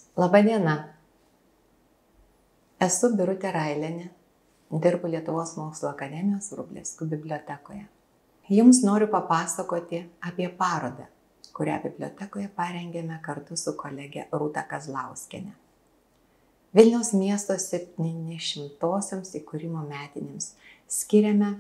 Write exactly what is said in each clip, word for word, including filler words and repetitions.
Labą dieną. Esu Birutė Railienė, dirbu Lietuvos mokslo akademijos Vrublevskių bibliotekoje. Jums noriu papasakoti apie parodą, kurią bibliotekoje parengėme kartu su kolege Rūta Kazlauskiene. Vilniaus miesto septynišimtosioms įkūrimo metinėms skiriame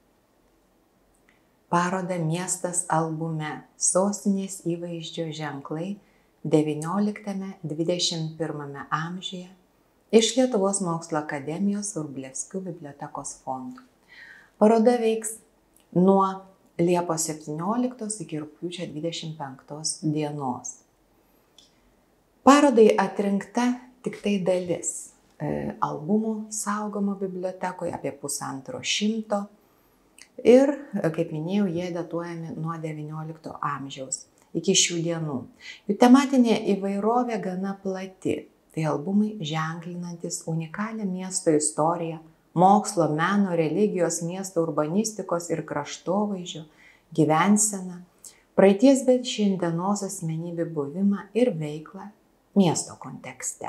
parodą Miestas albume – sostinės įvaizdžio ženklai devynioliktame dvidešimt pirmame amžiuje iš Lietuvos mokslo akademijos Vrublevskių bibliotekos fondų. Paroda veiks nuo Liepos septynioliktos iki rugpjūčio dvidešimt penktos dienos. Parodai atrinkta tik tai dalis e, albumų saugomų bibliotekoje, apie pusantro šimto. Ir, kaip minėjau, jie datuojami nuo devyniolikto amžiaus iki šių dienų. Jų tematinė įvairovė gana plati. Tai albumai ženklinantis unikalią miesto istoriją, mokslo, meno, religijos, miesto urbanistikos ir kraštovaizdžio gyvenseną, praeities bet šiandienos asmenybių buvimą ir veiklą miesto kontekste.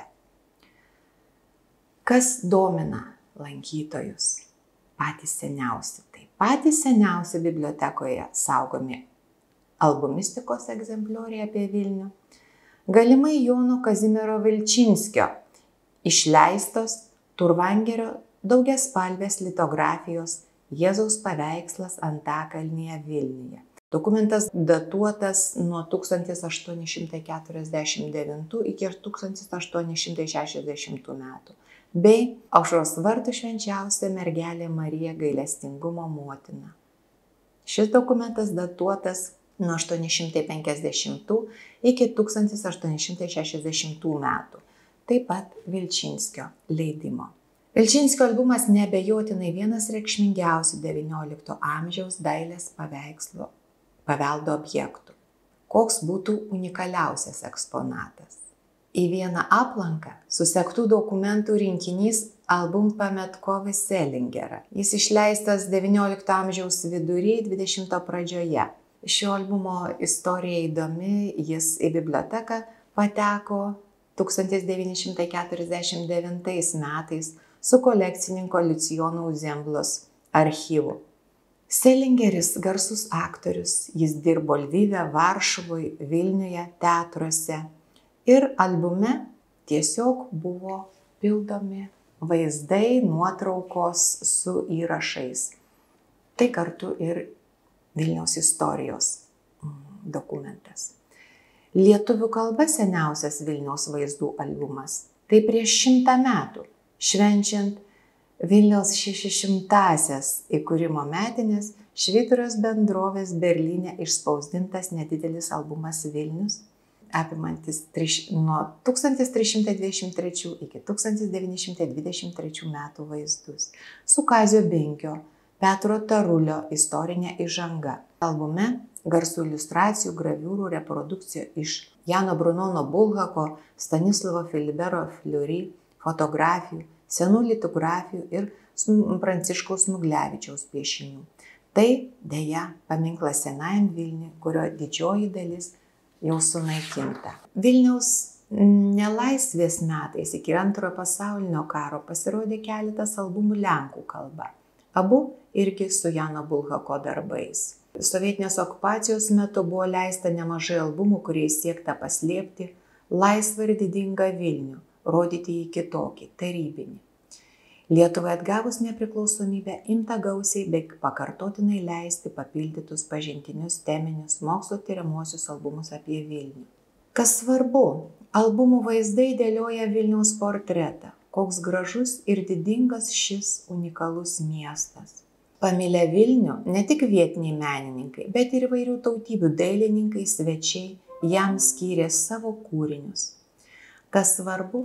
Kas domina lankytojus? Patys seniausi. Tai patys seniausi bibliotekoje saugomi albumistikos egzemplioriai apie Vilnių, galimai Jono Kazimiero Vilčinskio išleistos Turvangerio daugiaspalvės litografijos Jėzaus paveikslas Antakalnyje Vilniuje. Dokumentas datuotas nuo tūkstantis aštuoni šimtai keturiasdešimt devintų iki tūkstantis aštuoni šimtai šešiasdešimtų metų, bei Aušros vartų švenčiausia mergelė Marija gailestingumo motina. Šis dokumentas datuotas nuo aštuoni šimtai penkiasdešimtų iki tūkstantis aštuoni šimtai šešiasdešimtų metų, taip pat Vilčinskio leidimo. Vilčinskio albumas neabejotinai vienas reikšmingiausių devyniolikto amžiaus dailės paveikslo paveldo objektų. Koks būtų unikaliausias eksponatas? Į vieną aplanką susektų dokumentų rinkinys Album pametkovis Selingerą. Jis išleistas devyniolikto amžiaus vidury, dvidešimto pradžioje. Šio albumo istorija įdomi, jis į biblioteką pateko tūkstantis devyni šimtai keturiasdešimt devintais metais su kolekcininko Liucijono Uzemblos archyvu. Selingeris garsus aktorius, jis dirbo Lvive, Varšuvoje, Vilniuje, teatruose ir albume tiesiog buvo pildomi vaizdai, nuotraukos su įrašais. Tai kartu ir Vilniaus istorijos dokumentas. Lietuvių kalba seniausias Vilniaus vaizdų albumas. Tai prieš šimtą metų, švenčiant Vilniaus šešišimtąsias įkūrimo metinės, Švyturijos bendrovės Berlyne išspausdintas nedidelis albumas Vilnius, apimantis nuo tūkstantis trys šimtai dvidešimt trečių iki tūkstantis devyni šimtai dvidešimt trečių metų vaizdus, su Kazio Binkio, Petro Tarulio istorinė įžanga. Albume garsų iliustracijų, graviūrų, reprodukcijų iš Jano Brunono Bulhako, Stanislovo Filibero Fliury, fotografijų, senų litografijų ir Pranciškaus Smuglevičiaus piešinių. Tai dėja paminklas senajam Vilniui, kurio didžioji dalis jau sunaikinta. Vilniaus nelaisvės metais iki antrojo pasaulinio karo pasirodė keletas albumų lenkų kalba. Abu irgi su Jano Bulhako darbais. Sovietinės okupacijos metu buvo leista nemažai albumų, kuriais siekta paslėpti laisvą ir didingą Vilnių, rodyti jį kitokį, tarybinį. Lietuvai atgavus nepriklausomybę imta gausiai bei pakartotinai leisti papildytus pažintinius teminius mokslo tiriamuosius albumus apie Vilnių. Kas svarbu, albumų vaizdai dėlioja Vilniaus portretą, koks gražus ir didingas šis unikalus miestas. Pamilę Vilnių ne tik vietiniai menininkai, bet ir įvairių tautybių dailininkai, svečiai jam skyrė savo kūrinius. Kas svarbu,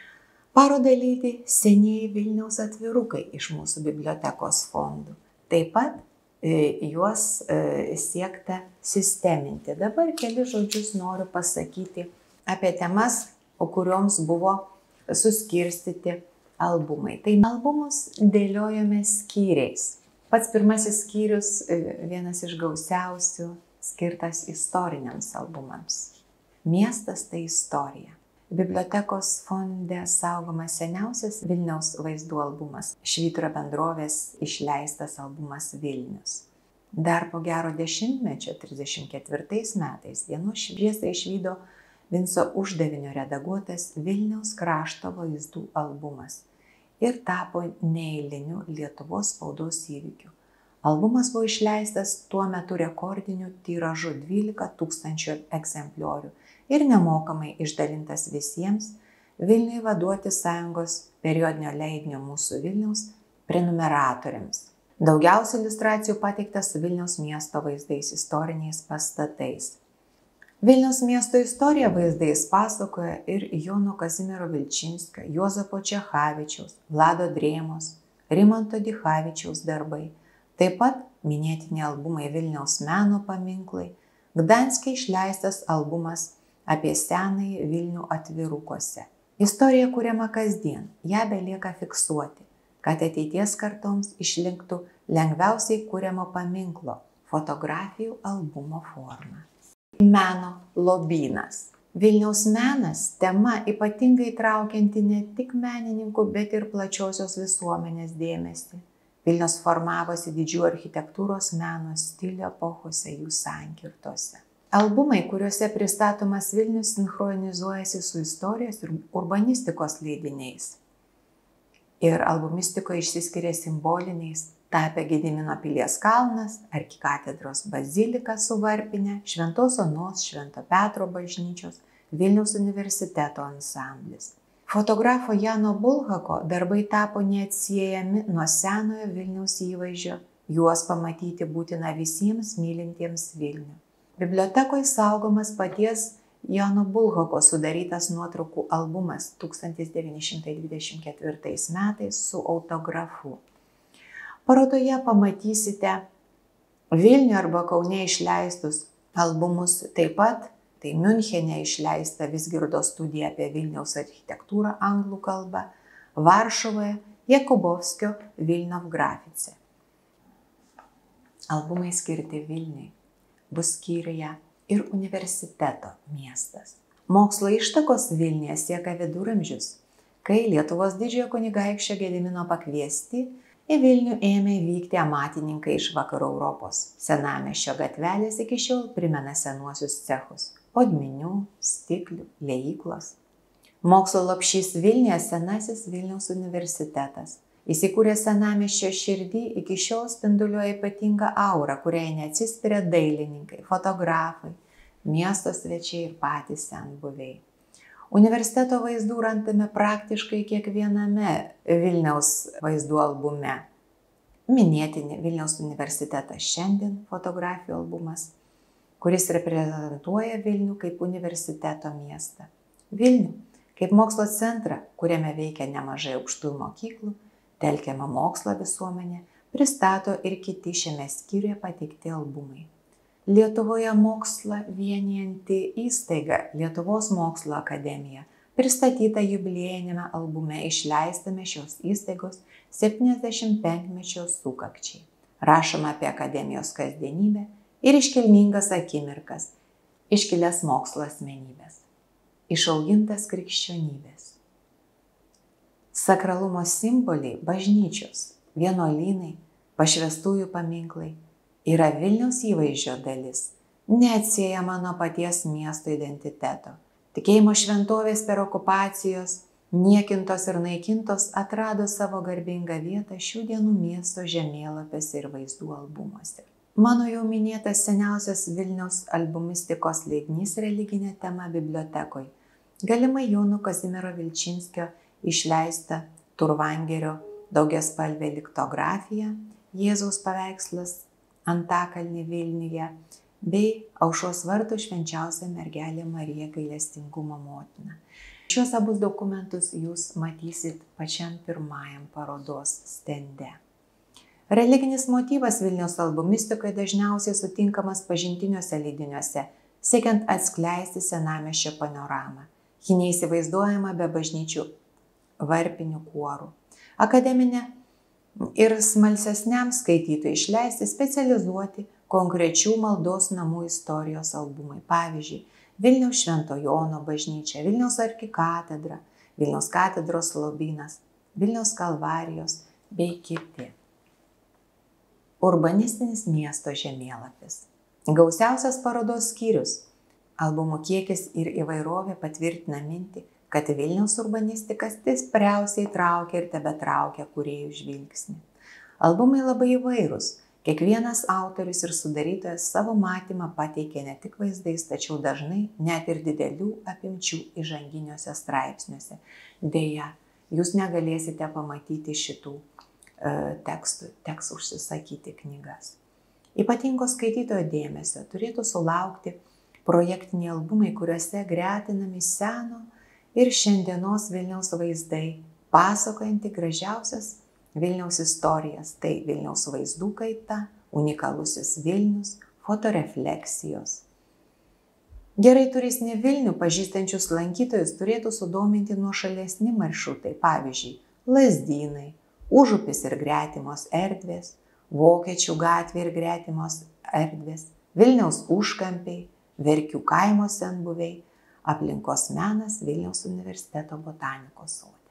parodą lydi senieji Vilniaus atvirukai iš mūsų bibliotekos fondų. Taip pat e, juos e, siekta sisteminti. Dabar keli žodžius noriu pasakyti apie temas, kurioms buvo suskirstyti albumai. Tai albumus dėliojame skyriais. Pats pirmasis skyrius, e, vienas iš gausiausių, skirtas istoriniams albumams. Miestas tai istorija. Bibliotekos fonde saugomas seniausias Vilniaus vaizdų albumas, Švyturio bendrovės išleistas albumas Vilnius. Dar po gero dešimtmečio, trisdešimt ketvirtais metais, dienos šviesą išvydo Vinco Uždavinio redaguotas Vilniaus krašto vaizdų albumas ir tapo neeiliniu Lietuvos spaudos įvykiu. Albumas buvo išleistas tuo metu rekordiniu tiražu dvylika tūkstančių egzempliorių ir nemokamai išdalintas visiems Vilniui vaduoti sąjungos periodinio leidinio Mūsų Vilniaus prenumeratoriams. Daugiausia iliustracijų pateikta su Vilniaus miesto vaizdais, istoriniais pastatais. Vilniaus miesto istoriją vaizdais pasakoja ir Jono Kazimiero Vilčinskio, Juozapo Čechavičiaus, Vlado Drėmos, Rimanto Dichavičiaus darbai. Taip pat minėtini albumai Vilniaus meno paminklai, Gdanske išleistas albumas apie senąjį Vilnių atvirukuose. Istorija kuriama kasdien, ją belieka fiksuoti, kad ateities kartoms išliktų lengviausiai kuriamo paminklo fotografijų albumo forma. Meno lobynas. Vilniaus menas tema ypatingai traukianti ne tik menininkų, bet ir plačiosios visuomenės dėmesį. Vilnius formavosi didžių architektūros meno stilių epochose jų sankirtose. Albumai, kuriuose pristatomas Vilnius, sinchronizuojasi su istorijos ir urbanistikos leidiniais. Ir albumistikoje išsiskiria simboliniais, tapę Gedimino pilies kalnas, arkikatedros bazilika su varpine, Šventos Onos, Švento Petro bažnyčios, Vilniaus universiteto ansamblis. Fotografo Jano Bulhako darbai tapo neatsiejami nuo senojo Vilniaus įvaizdžio, juos pamatyti būtina visiems mylintiems Vilnių. Bibliotekoje saugomas paties Jano Bulhako sudarytas nuotraukų albumas tūkstantis devyni šimtai dvidešimt ketvirtais metais su autografu. Parodoje pamatysite Vilniuje arba Kaune išleistus albumus, taip pat tai Miunchene išleista Vizgirdo studija apie Vilniaus architektūrą anglų kalba, Varšuvoje Jakubovskio Vilniaus grafice. Albumai skirti Vilniui bus skyriuje ir universiteto miestas. Mokslo ištakos Vilniuje sieka viduramžius, kai Lietuvos didžiojo kunigaikščio Gedimino pakviesti į Vilnių ėmė vykti amatininkai iš vakarų Europos. Senamiesčio gatvelės iki šiol primena senuosius cechus – odminių, stiklių, liejyklos. Mokslo lopšys Vilniuje senasis Vilniaus universitetas. Įsikūręs senamiesčio širdį, iki šiol spinduliuoja ypatinga aura, kuriai neatsispiria dailininkai, fotografai, miesto svečiai ir patys senbuviai. Universiteto vaizdų randame praktiškai kiekviename Vilniaus vaizdų albume. Minėtini Vilniaus universitetas šiandien fotografijų albumas, kuris reprezentuoja Vilnių kaip universiteto miestą. Vilnių kaip mokslo centrą, kuriame veikia nemažai aukštųjų mokyklų, telkiama mokslo visuomenė, pristato ir kiti šiame skyriuje pateikti albumai. Lietuvoje mokslą vienijanti įstaiga Lietuvos mokslo akademija pristatyta jubiliejiniame albume išleistame šios įstaigos septyniasdešimtpenkmečio sukakčiai. Rašoma apie akademijos kasdienybę ir iškilmingas akimirkas, iškilias mokslo asmenybės, išaugintas krikščionybės. Sakralumo simboliai bažnyčios, vienuolynai, pašvęstųjų paminklai yra Vilniaus įvaizdžio dalis, neatsiejama nuo paties miesto identiteto. Tikėjimo šventovės per okupacijos, niekintos ir naikintos atrado savo garbingą vietą šių dienų miesto žemėlapiuose ir vaizdų albumuose. Mano jau minėtas seniausias Vilniaus albumistikos leidinys religinė tema bibliotekoje. Galimai Jono Kazimiero Vilčinskio išleista Turvangerio daugiaspalvė liktografija, Jėzaus paveikslas Antakalny Vilniuje bei Aušros vartų švenčiausia mergelė Marija gailestingumo motina. Šiuos abu dokumentus jūs matysit pačiam pirmajam parodos stende. Religinis motyvas Vilniaus albumistikoje dažniausiai sutinkamas pažintiniuose leidiniuose, siekiant atskleisti senamiesčio panoramą. Ji neįsivaizduojama be bažnyčių varpinių kuorų. Akademinė ir smalsesniam skaitytojui išleisti specializuoti konkrečių maldos namų istorijos albumai. Pavyzdžiui, Vilniaus Švento Jono bažnyčia, Vilniaus arkikatedra, Vilniaus katedros lobynas, Vilniaus kalvarijos bei kiti. Urbanistinis miesto žemėlapis. Gausiausias parodos skyrius. Albumų kiekis ir įvairovė patvirtina mintį, kad Vilniaus urbanistika stipriausiai traukia ir tebetraukia kūrėjų žvilgsnį. Albumai labai įvairūs. Kiekvienas autorius ir sudarytojas savo matymą pateikia ne tik vaizdais, tačiau dažnai net ir didelių apimčių įžanginiuose straipsniuose. Deja, jūs negalėsite pamatyti šitų e, tekstų, teks užsisakyti knygas. Ypatingo skaitytojo dėmesio turėtų sulaukti projektiniai albumai, kuriuose gretinami seno ir šiandienos Vilniaus vaizdai, pasakojanti gražiausias Vilniaus istorijas, tai Vilniaus vaizdų kaita, unikalusis Vilnius, fotorefleksijos. Gerai turistinį Vilnių pažįstančius lankytojus turėtų sudominti nuošalesni maršrutai, pavyzdžiui, Lazdynai, Užupis ir gretimos erdvės, Vokiečių gatvė ir gretimos erdvės, Vilniaus užkampiai, Verkių kaimo senbuviai, aplinkos menas Vilniaus universiteto botanikos sode.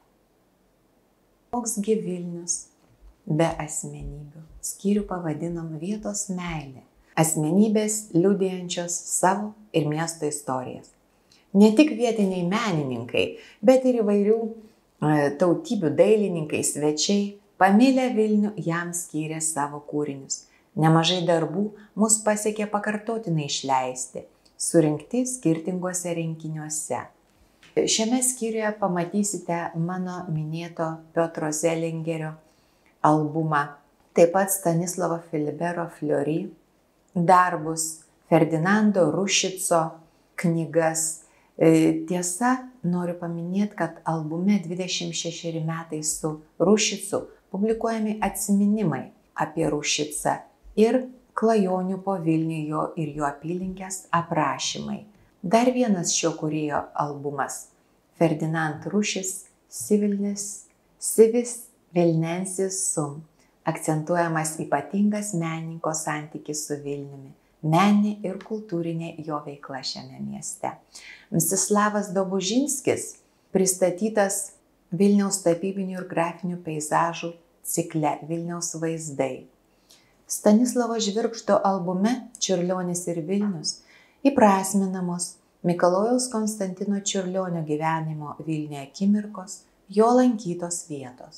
Koksgi Vilnius be asmenybių? Skyrių pavadinam vietos meilė. Asmenybės liudijančios savo ir miesto istorijas. Ne tik vietiniai menininkai, bet ir įvairių e, tautybių dailininkai, svečiai, pamilę Vilnių jam skyrė savo kūrinius. Nemažai darbų mus pasiekė pakartotinai išleisti, surinkti skirtinguose rinkiniuose. Šiame skyriuje pamatysite mano minėto Piotro Zelingerio albumą, taip pat Stanislovo Filibero Fleury darbus, Ferdinando Rušico knygas. Tiesa, noriu paminėti, kad albume dvidešimt šešeri metai su Rušicu publikuojami atsiminimai apie Rušicą ir klajonių po Vilnių jo ir jo apylinkės aprašymai. Dar vienas šio kūrėjo albumas – Ferdinand Rušis Civilis, Civis Vilnensis Sum, akcentuojamas ypatingas menininko santykis su Vilniumi, meninė ir kultūrinė jo veikla šiame mieste. Mstislavas Dobužinskis pristatytas Vilniaus tapybinių ir grafinių peizažų cikle Vilniaus vaizdai. Stanislovo Žvirgždo albume Čiurlionis ir Vilnius įprasminamos Mikalojaus Konstantino Čiurlionio gyvenimo Vilniuje akimirkos, jo lankytos vietos.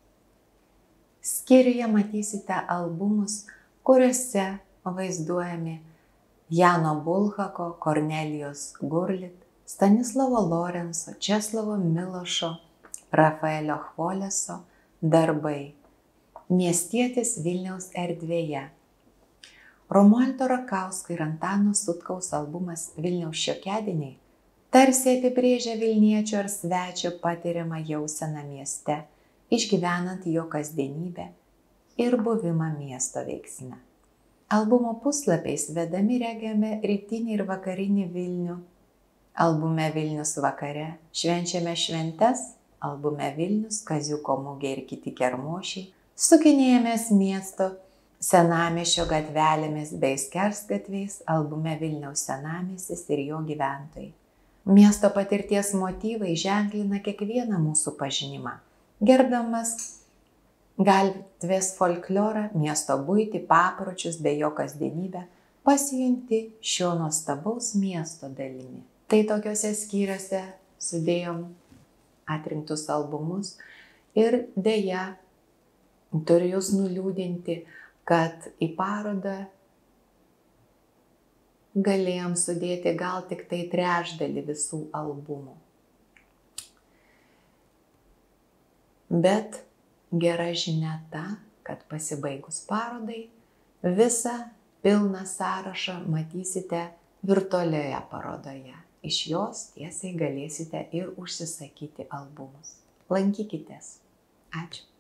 Skyriuje matysite albumus, kuriuose vaizduojami Jano Bulhako, Kornelijos Gurlit, Stanislavo Lorenco, Česlovo Milošo, Rafaelio Chvoleso darbai. Miestietis Vilniaus erdvėje. Romualdo Rakausko ir Antano Sutkaus albumas Vilniaus šiokiadieniai tarsi apibrėžia vilniečio ar svečio patiriamą jauseną mieste, išgyvenant jo kasdienybę ir buvimą miesto veiksme. Albumo puslapiais vedami regime rytinį ir vakarinį Vilnių. Albume Vilnius vakare švenčiame šventes, albume Vilnius, Kaziuko mugė ir kiti kermošiai, sukinėjamės miesto senamiesčio gatvelėmis bei skersgatviais, albume Vilniaus senamiestis ir jo gyventojai. Miesto patirties motyvai ženklina kiekvieną mūsų pažinimą, gerbdamas gatvės folklorą, miesto buitį, papročius bei jo kasdienybę, pasijunti šio nuostabaus miesto dalimi. Tai tokiuose skyriuose sudėjom atrinktus albumus ir deja turiu jūs nuliūdinti, kad į parodą galėjom sudėti gal tik tai trečdalį visų albumų. Bet gera žinia ta, kad pasibaigus parodai visą pilną sąrašą matysite virtualioje parodoje. Iš jos tiesiai galėsite ir užsisakyti albumus. Lankykitės. Ačiū.